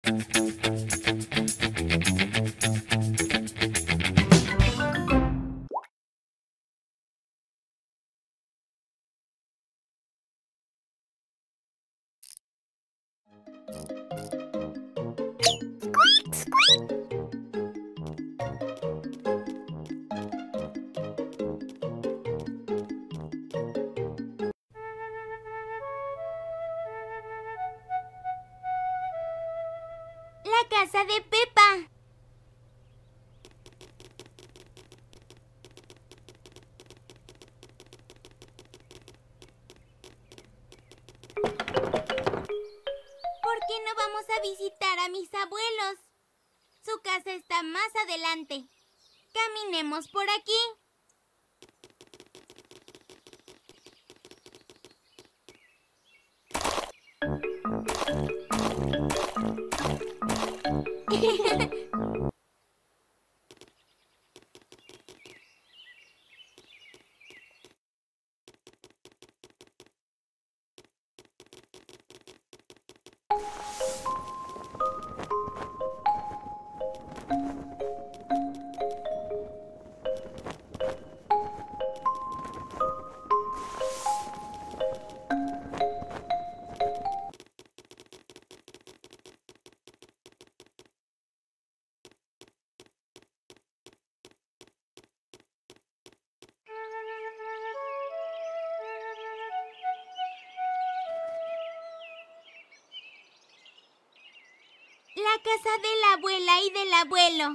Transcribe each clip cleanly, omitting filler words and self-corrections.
La casa de Pepa. ¿Por qué no vamos a visitar a mis abuelos? Su casa está más adelante. Caminemos por aquí. La casa de la abuela y del abuelo.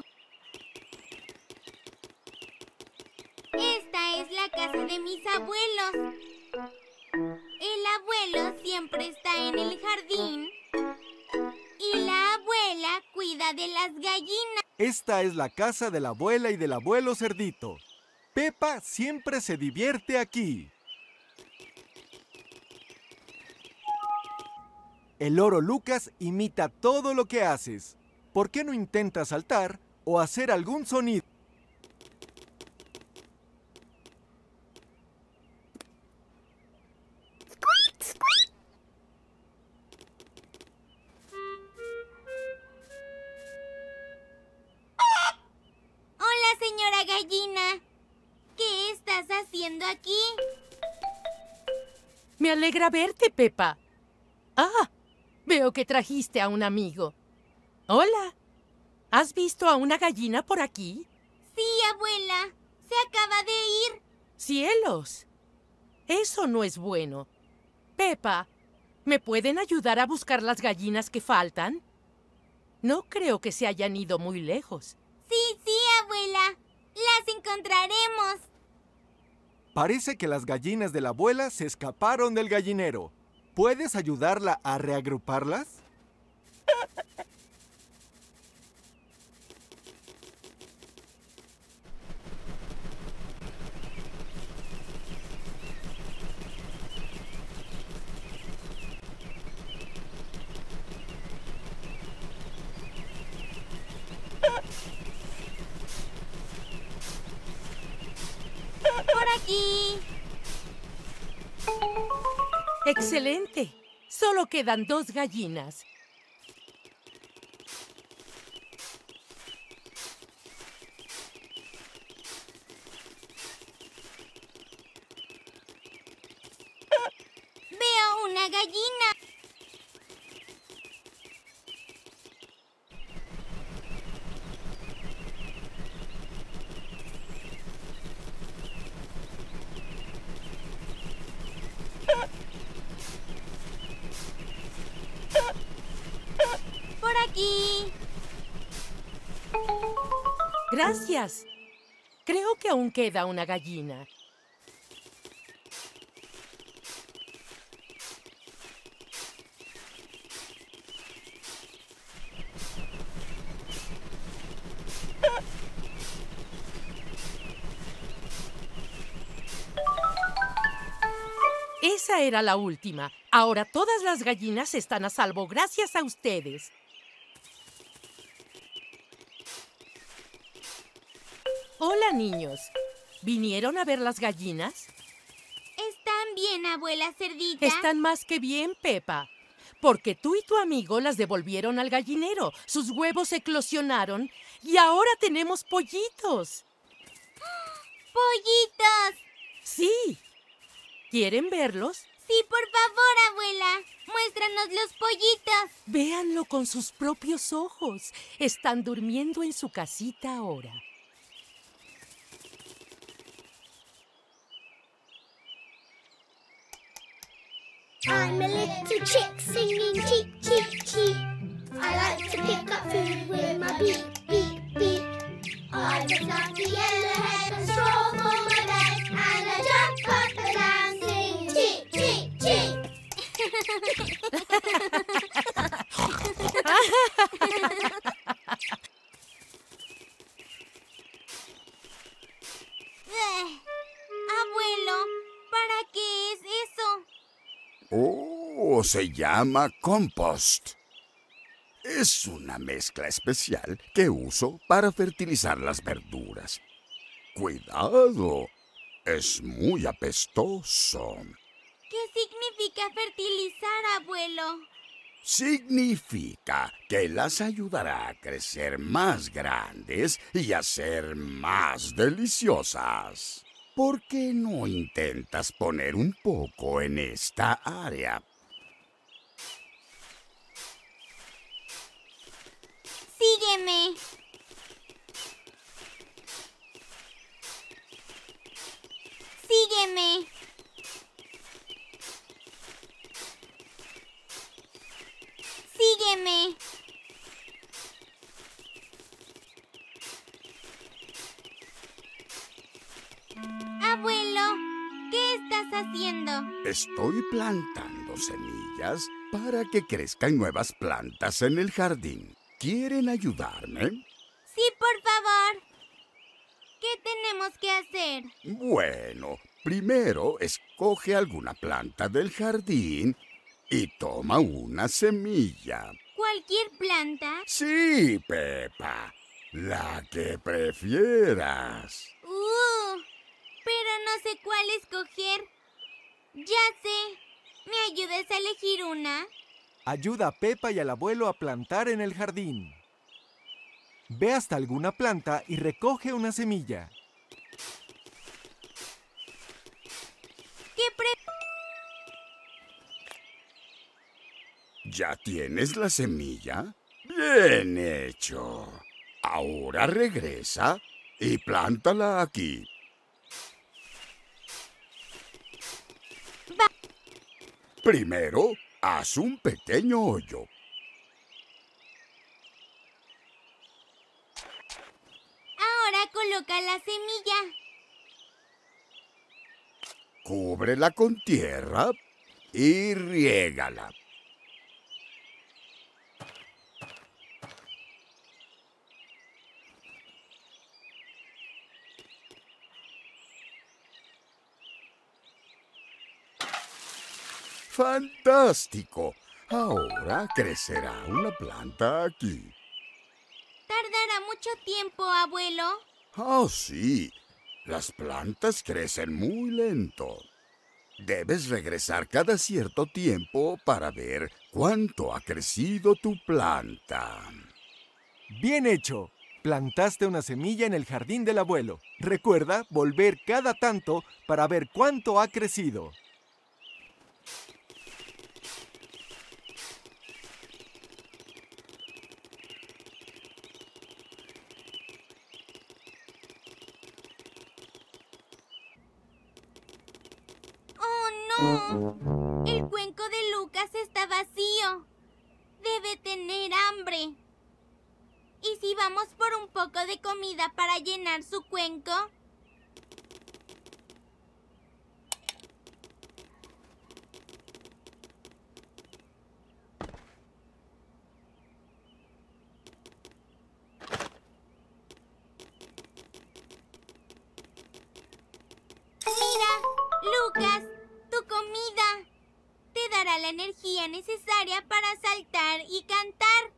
Esta es la casa de mis abuelos. El abuelo siempre está en el jardín y la abuela cuida de las gallinas. Esta es la casa de la abuela y del abuelo Cerdito. Pepa siempre se divierte aquí. El loro Lucas imita todo lo que haces. ¿Por qué no intentas saltar o hacer algún sonido? Hola, señora gallina. ¿Qué estás haciendo aquí? Me alegra verte, Pepa. Ah, veo que trajiste a un amigo. Hola. ¿Has visto a una gallina por aquí? Sí, abuela. Se acaba de ir. ¡Cielos! Eso no es bueno. Pepa, ¿me pueden ayudar a buscar las gallinas que faltan? No creo que se hayan ido muy lejos. Sí, abuela. Las encontraremos. Parece que las gallinas de la abuela se escaparon del gallinero. ¿Puedes ayudarla a reagruparlas? Por aquí. ¡Excelente! Solo quedan 2 gallinas. Veo una gallina. Por aquí. Gracias. Creo que aún queda una gallina. Esa era la última. Ahora todas las gallinas están a salvo gracias a ustedes. Hola, niños. ¿Vinieron a ver las gallinas? Están bien, abuela Cerdita. Están más que bien, Pepa. Porque tú y tu amigo las devolvieron al gallinero. Sus huevos eclosionaron y ahora tenemos pollitos. ¡Pollitos! Sí. ¿Quieren verlos? Sí, por favor, abuela. Muéstranos los pollitos. Véanlo con sus propios ojos. Están durmiendo en su casita ahora. I'm a little chick singing cheep, cheep, cheep. I like to pick up food with my beak, beak, beak. I've a fluffy yellow head and straw for my bed, and I jump up and down singing cheep, cheep, cheep. Abuelo, ¿para qué es eso? Oh, se llama compost. Es una mezcla especial que uso para fertilizar las verduras. ¡Cuidado! Es muy apestoso. ¿Qué significa fertilizar, abuelo? Significa que las ayudará a crecer más grandes y a ser más deliciosas. ¿Por qué no intentas poner un poco en esta área? Sígueme. Sígueme. Sígueme. Abuelo, ¿qué estás haciendo? Estoy plantando semillas para que crezcan nuevas plantas en el jardín. ¿Quieren ayudarme? Sí, por favor. ¿Qué tenemos que hacer? Bueno, primero escoge alguna planta del jardín y toma una semilla. ¿Cualquier planta? Sí, Pepa, la que prefieras. Pero no sé cuál escoger. Ya sé. ¿Me ayudas a elegir una? Ayuda a Pepa y al abuelo a plantar en el jardín. Ve hasta alguna planta y recoge una semilla. ¿Ya tienes la semilla? Bien hecho. Ahora regresa y plántala aquí. Primero, haz un pequeño hoyo. Ahora coloca la semilla. Cúbrela con tierra y riégala. ¡Fantástico! Ahora crecerá una planta aquí. ¿Tardará mucho tiempo, abuelo? ¡Oh, sí! Las plantas crecen muy lento. Debes regresar cada cierto tiempo para ver cuánto ha crecido tu planta. ¡Bien hecho! Plantaste una semilla en el jardín del abuelo. Recuerda volver cada tanto para ver cuánto ha crecido. ¡Oh, no! El cuenco de Lucas está vacío. Debe tener hambre. ¿Y si vamos por un poco de comida para llenar su cuenco? Mira, Lucas, tu comida. Te dará la energía necesaria para saltar y cantar.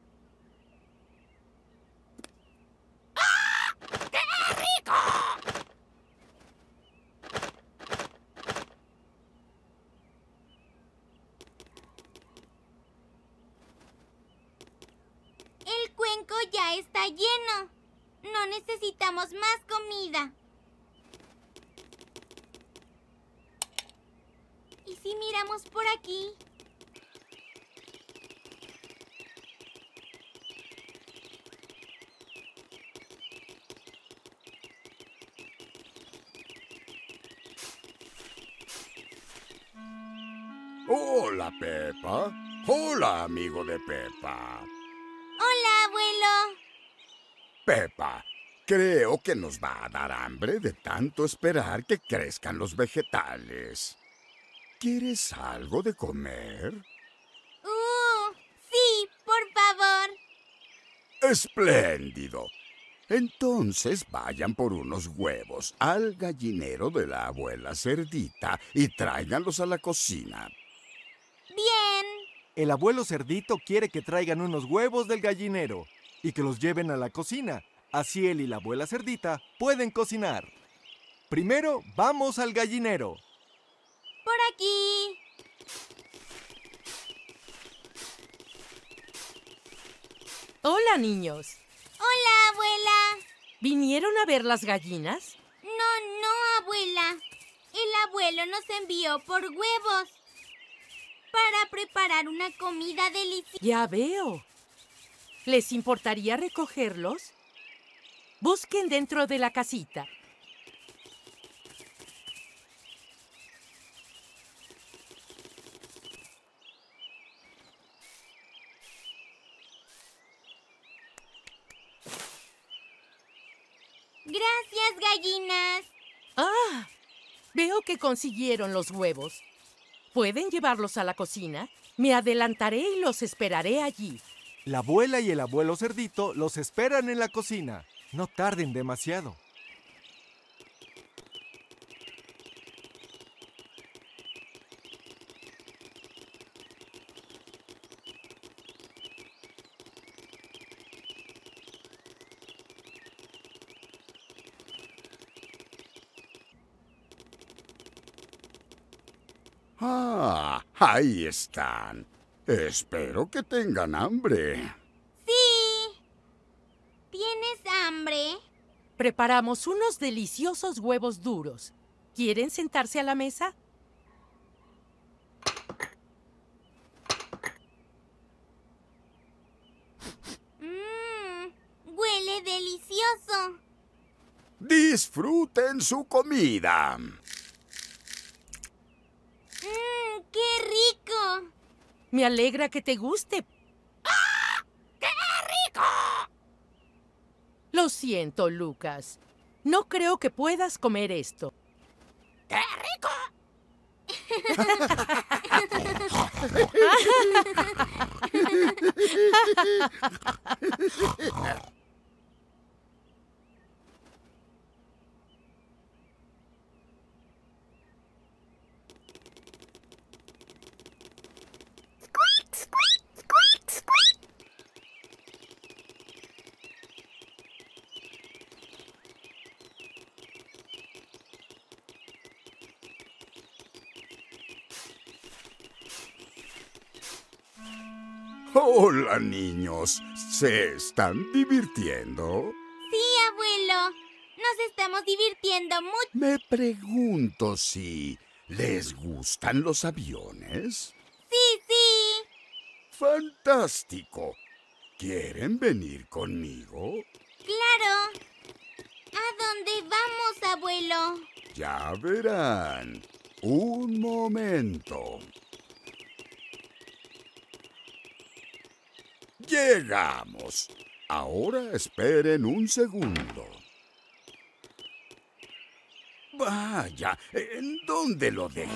está lleno. No necesitamos más comida. ¿Y si miramos por aquí? Hola, Pepa. Hola, amigo de Pepa. Hola, abuelo. Pepa, creo que nos va a dar hambre de tanto esperar que crezcan los vegetales. ¿Quieres algo de comer? Sí, por favor. ¡Espléndido! Entonces vayan por unos huevos al gallinero de la abuela Cerdita y tráiganlos a la cocina. Bien. El abuelo Cerdito quiere que traigan unos huevos del gallinero y que los lleven a la cocina. Así él y la abuela Cerdita pueden cocinar. Primero, vamos al gallinero. Por aquí. Hola, niños. Hola, abuela. ¿Vinieron a ver las gallinas? No, abuela. El abuelo nos envió por huevos para preparar una comida deliciosa. Ya veo. ¿Les importaría recogerlos? Busquen dentro de la casita. Gracias, gallinas. ¡Ah! Veo que consiguieron los huevos. ¿Pueden llevarlos a la cocina? Me adelantaré y los esperaré allí. La abuela y el abuelo Cerdito los esperan en la cocina. No tarden demasiado. Ah, ahí están. Espero que tengan hambre. Sí. ¿Tienes hambre? Preparamos unos deliciosos huevos duros. ¿Quieren sentarse a la mesa? Huele delicioso. Disfruten su comida. ¡Qué rico! Me alegra que te guste. ¡Ah! ¡Qué rico! Lo siento, Lucas. No creo que puedas comer esto. ¡Qué rico! Hola, niños. ¿Se están divirtiendo? Sí, abuelo. Nos estamos divirtiendo mucho. Me pregunto si les gustan los aviones. Sí. ¡Fantástico! ¿Quieren venir conmigo? Claro. ¿A dónde vamos, abuelo? Ya verán. Un momento. Llegamos. Ahora esperen un segundo. Vaya, ¿en dónde lo dejé?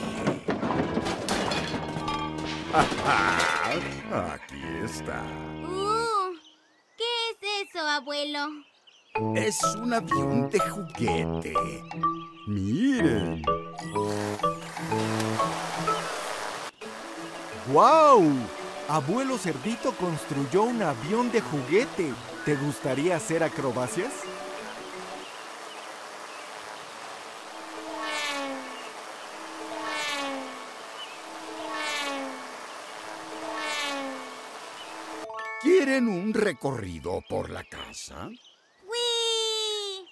Aquí está. ¿Qué es eso, abuelo? Es un avión de juguete. Miren. ¡Guau! Abuelo Cerdito construyó un avión de juguete. ¿Te gustaría hacer acrobacias? ¿Quieren un recorrido por la casa? ¡Wii!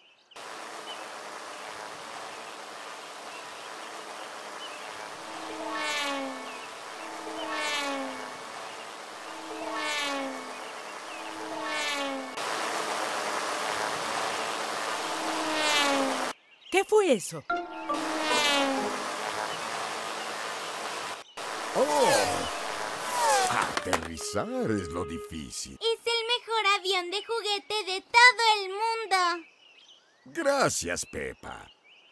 ¿Qué fue eso? ¡Oh! Aterrizar es lo difícil. Es el mejor avión de juguete de todo el mundo. Gracias, Peppa.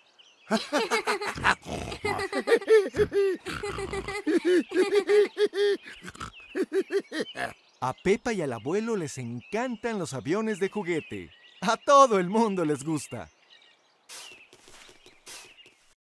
A Peppa y al abuelo les encantan los aviones de juguete. A todo el mundo les gusta.